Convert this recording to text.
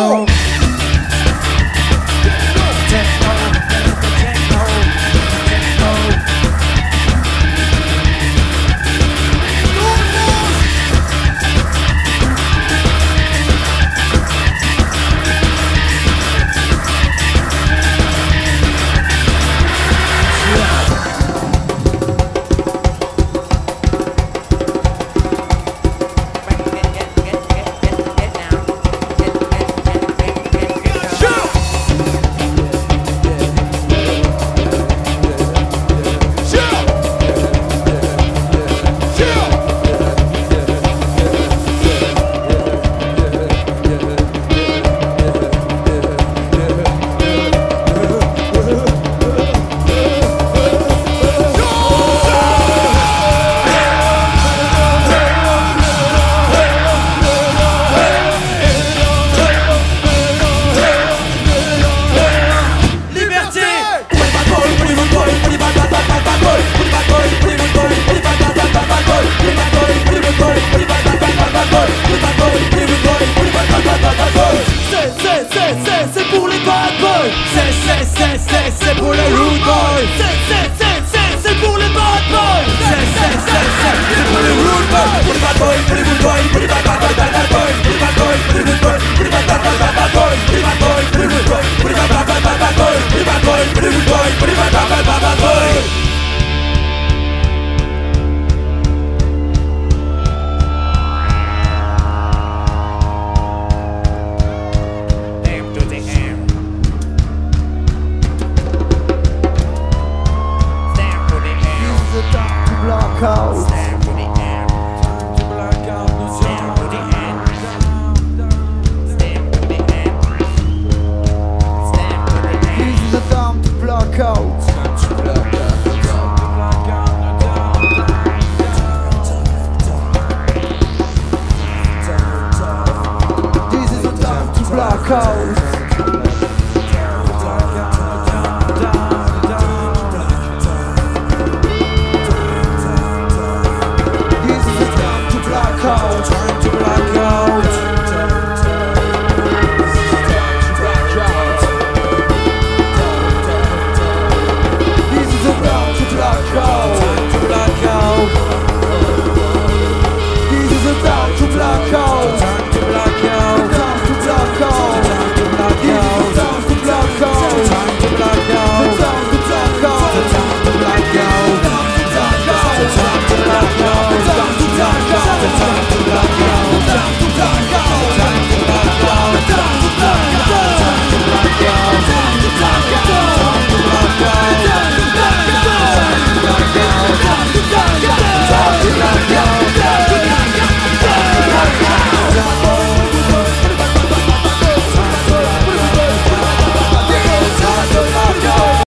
techno. C'est pour les bad boys. C'est pour les rude boys. C'est pour les bad boys. C'est pour les rude boys. Pour les bad boys, pour les rude boys, pour les bad boys, pour les bad boys, pour les rude boys, pour les bad boys, pour les bad boys, pour les rude boys, pour les bad boys, pour les bad boys, pour les rude boys, pour les bad boys. Stand for the end. Time to black out the zone. Stand for the end. Stand for the end. Stand for the end. This is the time to black out. Time to black out. This is the time to black out. Time to black out.